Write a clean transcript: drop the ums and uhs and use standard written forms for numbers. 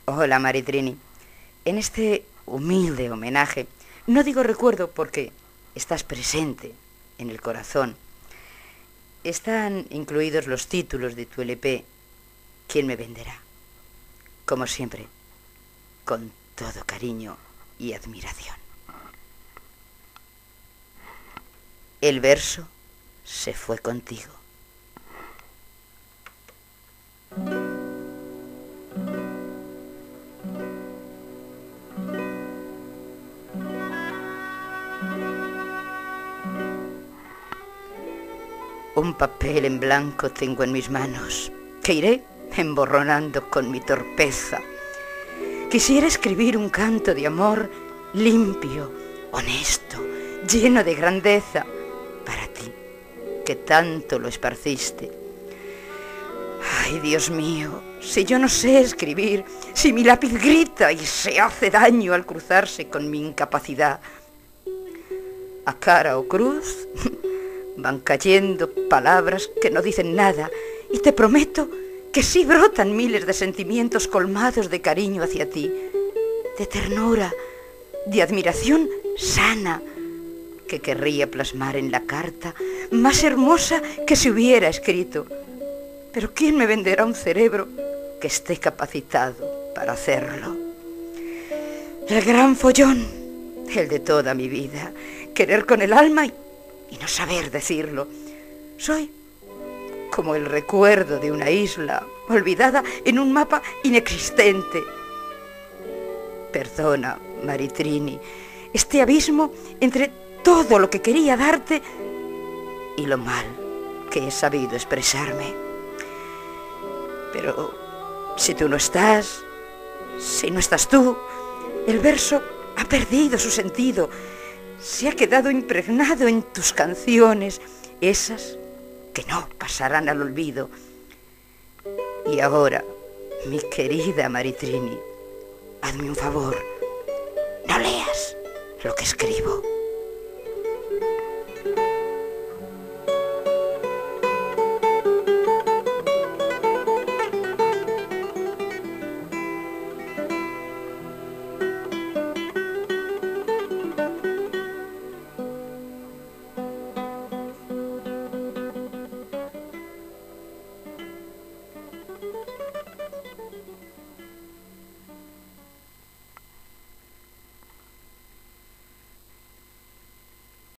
Hola, Maritrini. En este humilde homenaje, no digo recuerdo porque estás presente en el corazón. Están incluidos los títulos de tu LP, ¿Quién me venderá? Como siempre, con todo cariño y admiración. El verso se fue contigo. Un papel en blanco tengo en mis manos, que iré emborronando con mi torpeza. Quisiera escribir un canto de amor limpio, honesto, lleno de grandeza, para ti, que tanto lo esparciste. Ay, Dios mío, si yo no sé escribir, si mi lápiz grita y se hace daño al cruzarse con mi incapacidad. A cara o cruz van cayendo palabras que no dicen nada, y te prometo que sí brotan miles de sentimientos colmados de cariño hacia ti, de ternura, de admiración sana, que querría plasmar en la carta más hermosa que se hubiera escrito. Pero ¿quién me venderá un cerebro que esté capacitado para hacerlo? El gran follón, el de toda mi vida, querer con el alma y no saber decirlo. Soy como el recuerdo de una isla olvidada en un mapa inexistente. Perdona, Maritrini, este abismo entre todo lo que quería darte y lo mal que he sabido expresarme. Pero si tú no estás, si no estás tú, el verso ha perdido su sentido. Se ha quedado impregnado en tus canciones, esas que no pasarán al olvido. Y ahora, mi querida Maritrini, hazme un favor, no leas lo que escribo.